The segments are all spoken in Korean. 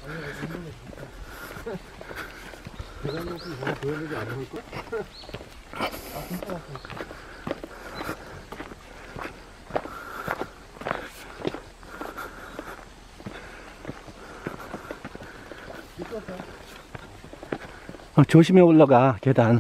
계단 높이 뭐 보여주지 않을걸? 아, 진짜 왔어. 조심히 올라가, 계단.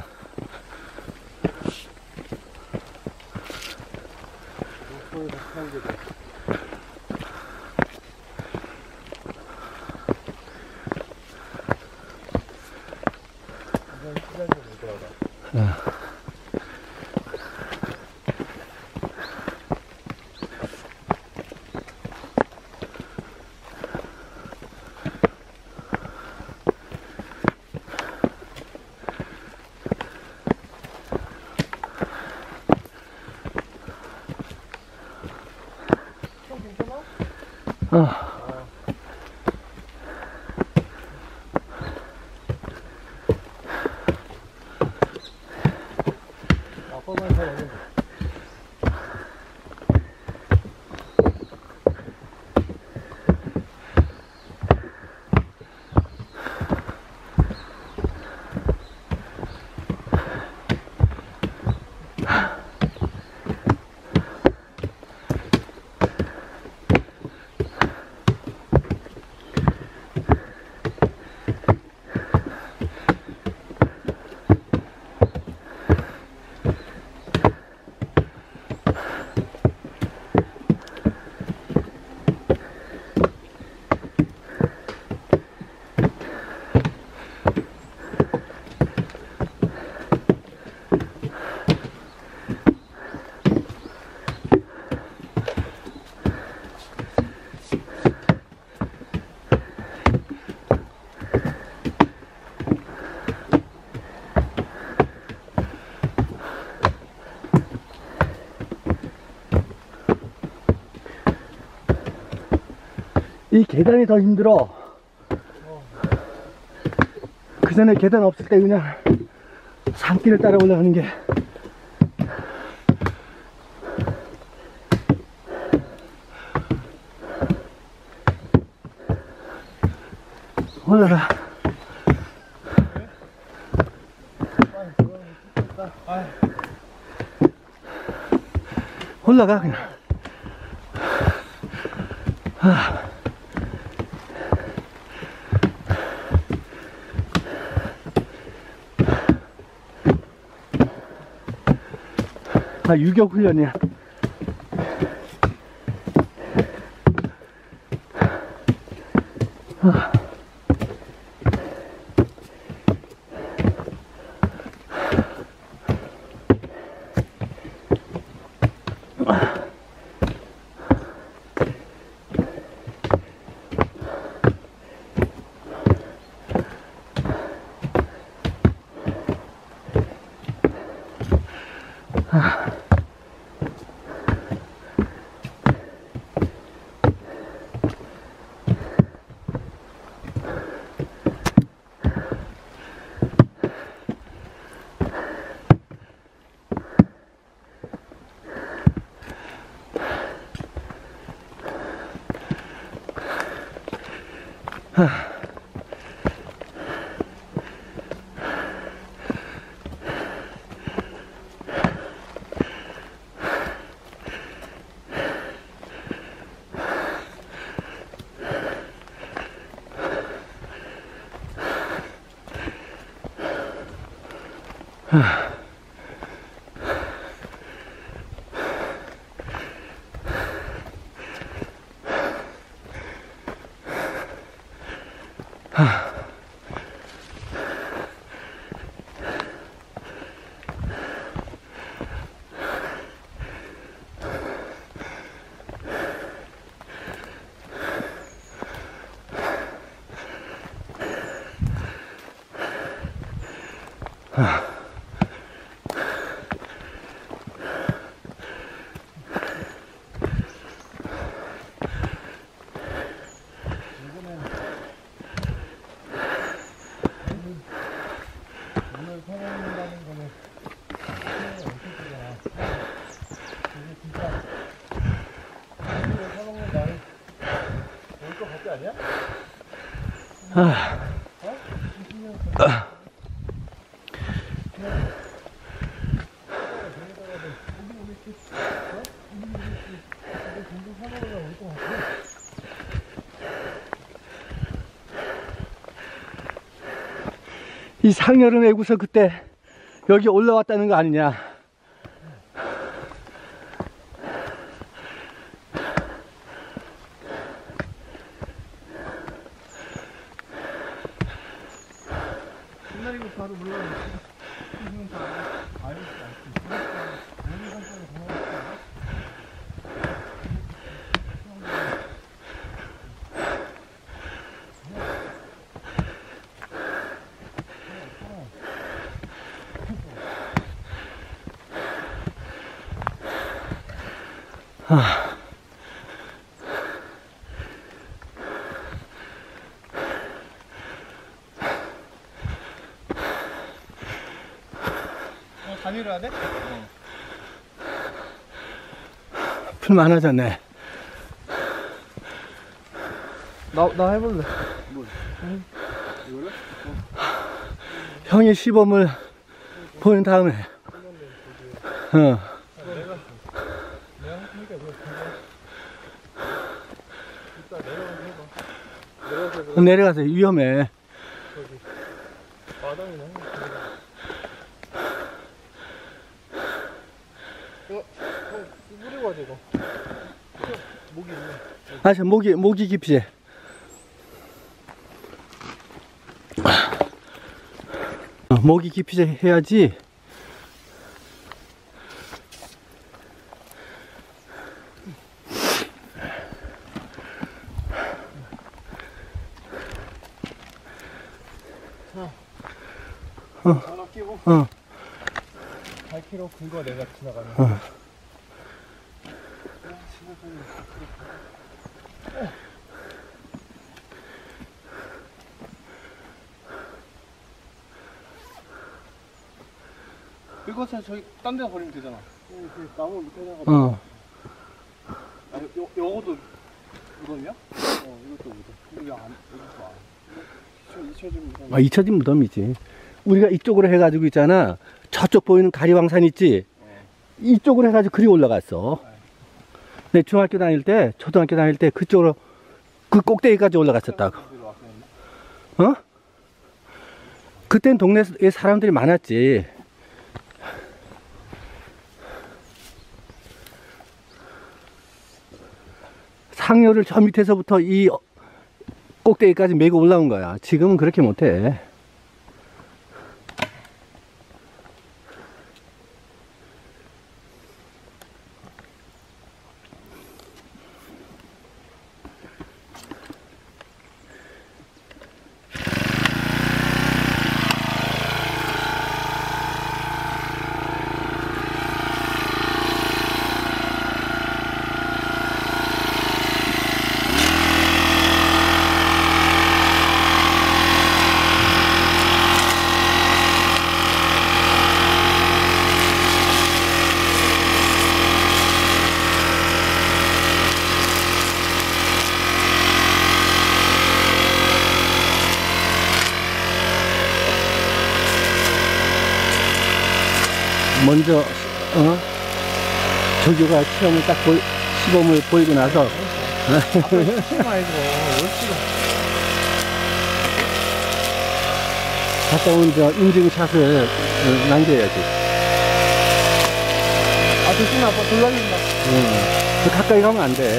아빠만 잘 오는데. 이 계단이 더 힘들어. 그 전에 계단 없을 때 그냥 산길을 따라 올라가는 게. 올라가. 올라가, 그냥. 유격 훈련이야. 이 상여름 애구서 그때 여기 올라왔다는 거 아니냐. 옛날이고 바로 물러가는 다 밀어야 돼? 풀 많아졌네. 나 해볼래. 뭘? 이걸로? 형이 시범을 보인 다음에. 내가 했으니까 이따 내려가서 해봐. 내려가서 위험해. 마당이네. 형, 뿌리고 하자, 이거. 목이 있네. 목이 깊지. 목이 깊이 해야지. 장갑 끼고. 8km 긁어 내가 지나가는. 긁어서 저기 딴 데다 버리면 되잖아. 그 나무 밑에다가. 요거도 무덤이야? 이것도 무덤. 근데 왜 안, 여기서 안? 잊혀진 무덤. 잊혀진 무덤이지. 우리가 이쪽으로 해가지고 있잖아. 저쪽 보이는 가리왕산 있지? 이쪽으로 해가지고 그리 올라갔어. 내 중학교 다닐 때, 초등학교 다닐 때 그쪽으로 그 꼭대기까지 올라갔었다고. 그땐 동네에 사람들이 많았지. 상여를 저 밑에서부터 이 꼭대기까지 메고 올라온 거야. 지금은 그렇게 못해. 먼저 조교가 시험을 딱 시범을 보이고 나서 갔다 온 저 인증샷을 남겨야지. 조심해, 아빠 돌라린다. 가까이 가면 안 돼.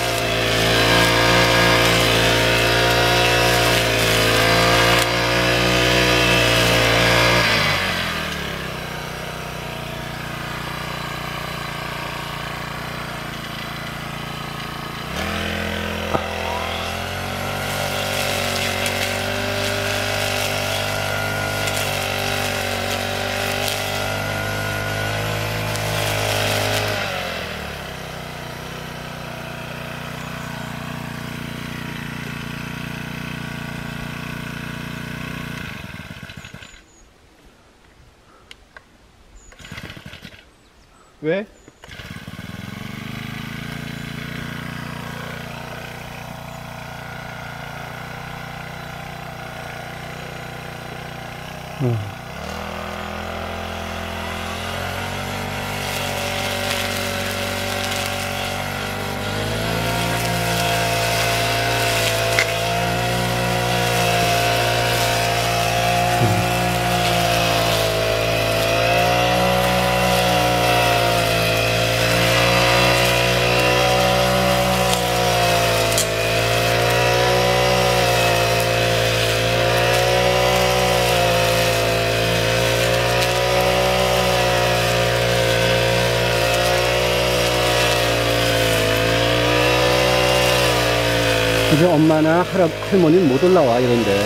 왜? 이제 엄마나 할머니는 못 올라와, 이런데.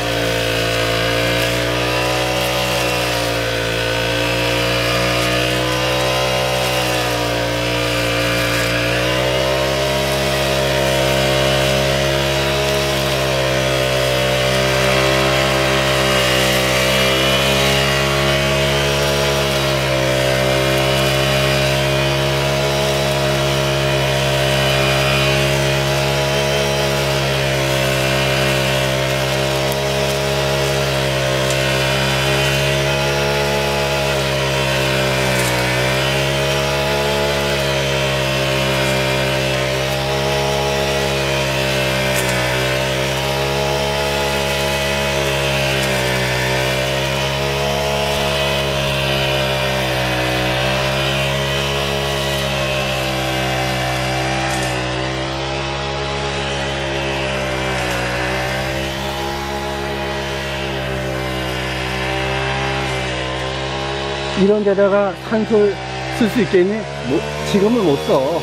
이런 데다가 산소를 쓸 수 있겠니? 지금은 못 써.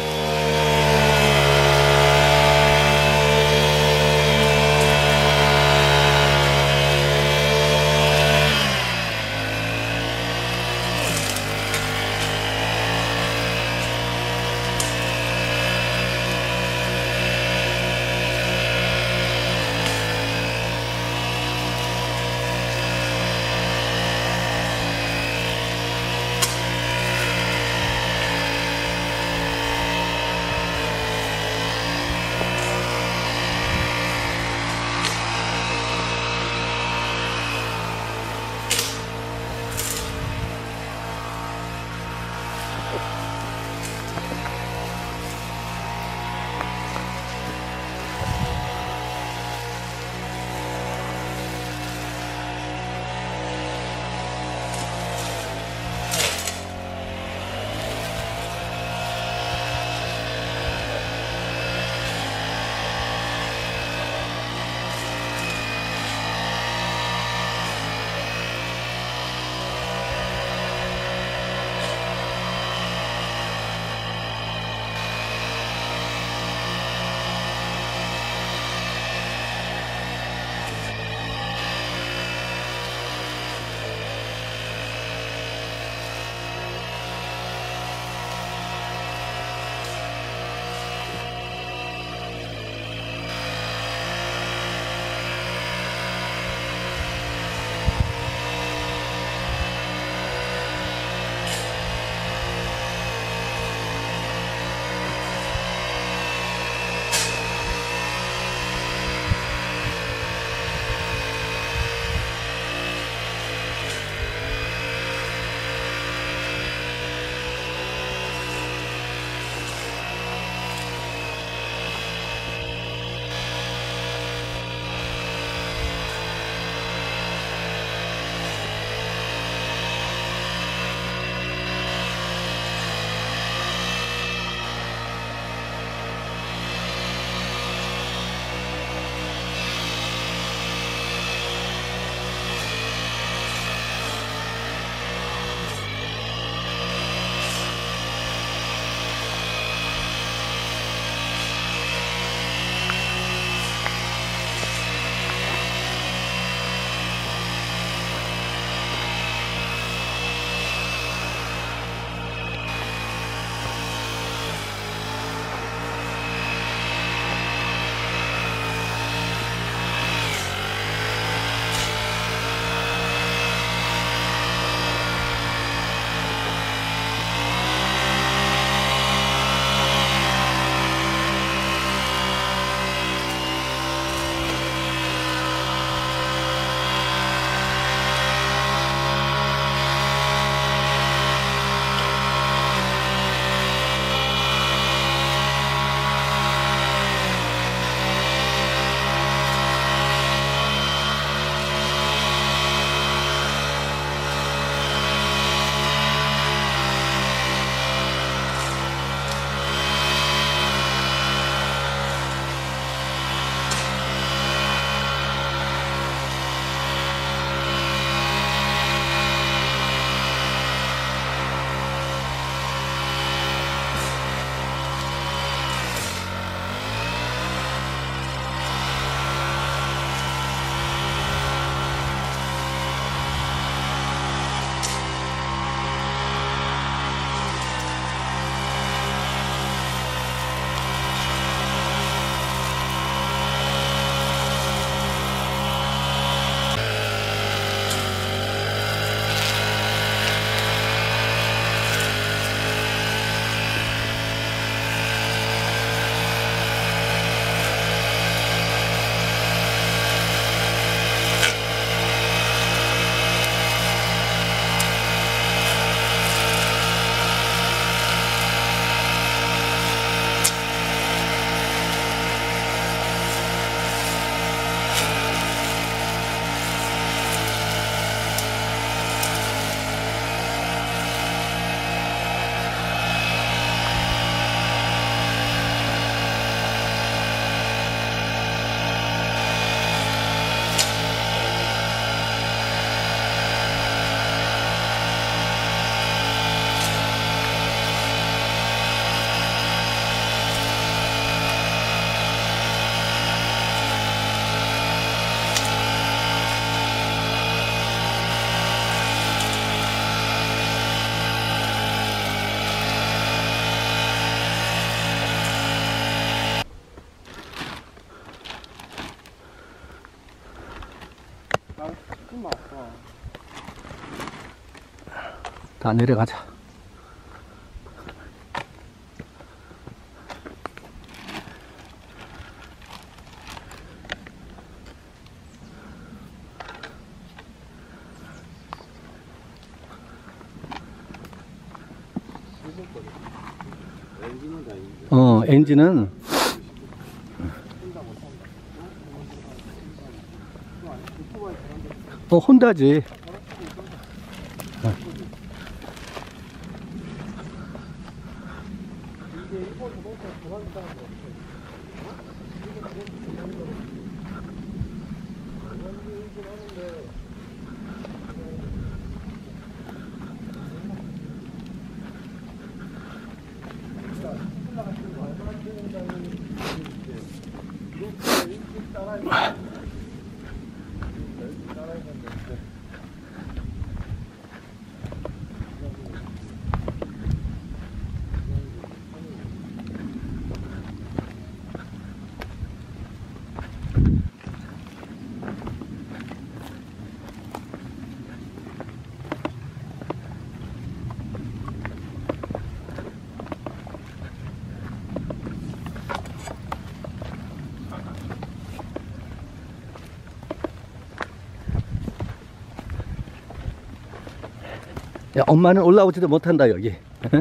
큰 맛. 다 내려가자. 엔진은 다 있는데. 엔진은 혼다지. 야, 엄마는 올라오지도 못한다 여기.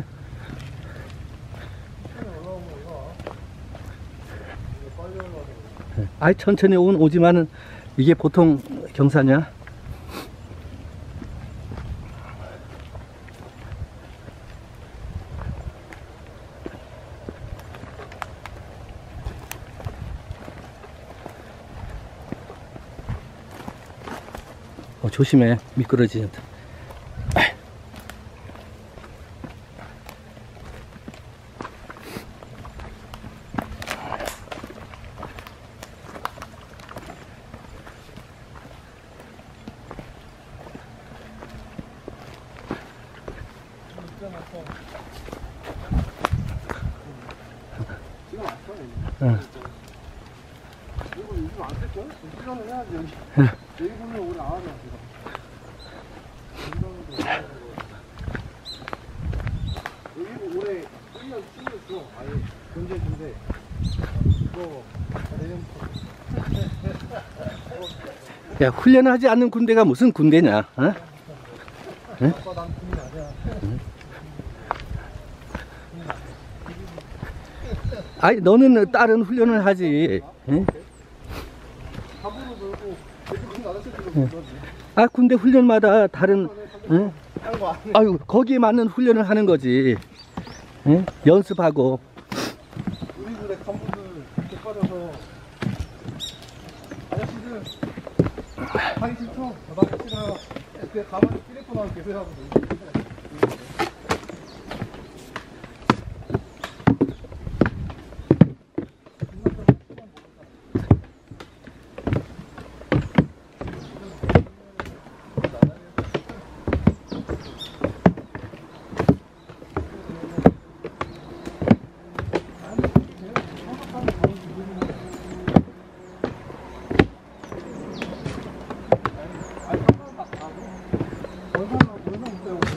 아이 천천히 오지만은 이게 보통 경사냐? 조심해, 미끄러지는데. 지금 왔어. 응. 이거 요즘 안 쓸걸? 시간을 해야지 여기. 여기 보면 우리 안 하잖아 지금. 여기 올해 1년 치료했어. 아예 군대인데 이거 내년부터. 야, 훈련하지 않는 군대가 무슨 군대냐? 어? 응? 아빠 난 군인 아니야. 아니, 너는 다른 훈련을 하지. 응? 밥으로 놀고 대부분 아저씨들도 그러지. 아, 군대 훈련마다 다른, 응? 하는 거 아니야. 아유, 거기에 맞는 훈련을 하는 거지. 응? 연습하고. 우리 군대 간부들 이렇게 빠져서 아저씨들 하기 싫죠? 나가기 싫어요. 그때 가만히 끼리고 나면 계세요. 월상 못 빼고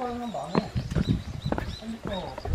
많아. 3m.